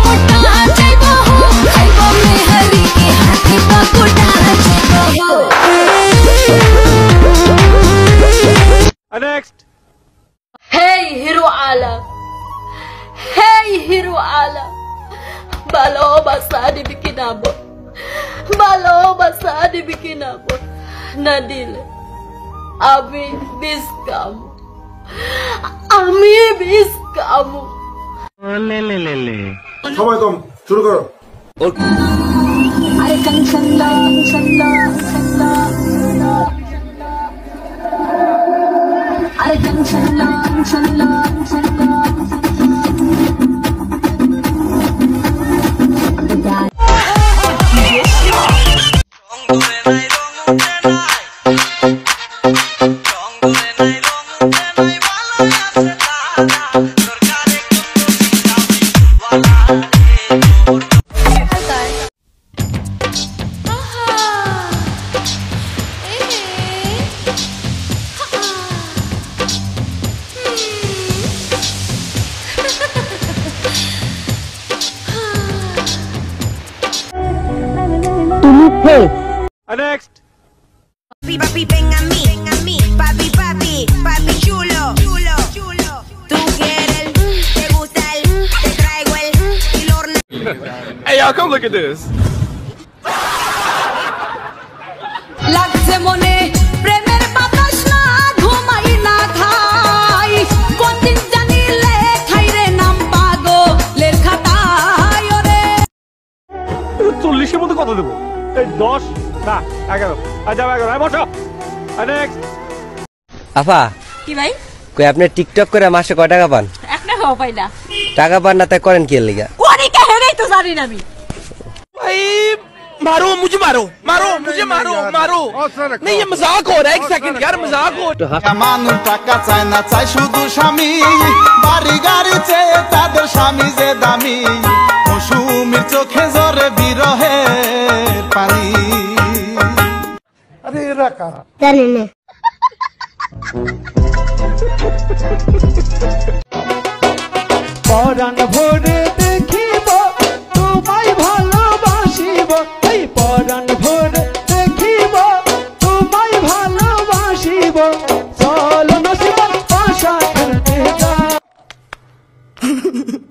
Next. Hey Hero Alam. Hey Hero Alam. Baloobasa di bikinabot. Baloobasa di bikinabot. Nadile. Ami biskamu. Ami biskamu. ले সময় কম শুরু করো Ay kang sanda, sanda, sanda. Ay kang sanda, sanda, sanda. Next. Papi, ven a mí, papi, papi, papi chulo, chulo, chulo. Tú quieres te gusta te traigo el horno. Hey y'all, come look at this. লাগছে মনে প্রেমের বাতাস না ঘুমাই না খাই কোনদিন জানিলে খাইরে নাম পাগলের খাতায় ওরে 40 এর মধ্যে কত দেবো? এই 10 না 11 আচ্ছা 11 বসো। নেক্সট। আফা কি ভাই কই আপনি টিকটক করে মাসে কয় টাকা পান? এক টাকাও পাই না টাকা পান না তাই করেন কি এর লাগা? কোনি কে হেরেই তো জানি না আমি भाई मारो मुझे मारो मारो मुझे मारो मारो नहीं ये मजाक हो रहा है एक सेकंड यार मजाक हो মানুষ টাকা চায় না চাই শুধু স্বামী বাড়ি গাড়ি চেয়ে তাদের স্বামী যে দামি মৌসুমীর চোখে জরে বিরহের পানি আরে এরা কারা জানি না পরাণ ভরে দেখিব তোমায় ভালোবাসিব এই পরাণ ভরে দেখিব তোমায় ভালোবাসিব চলো নসিব আশা করতে যা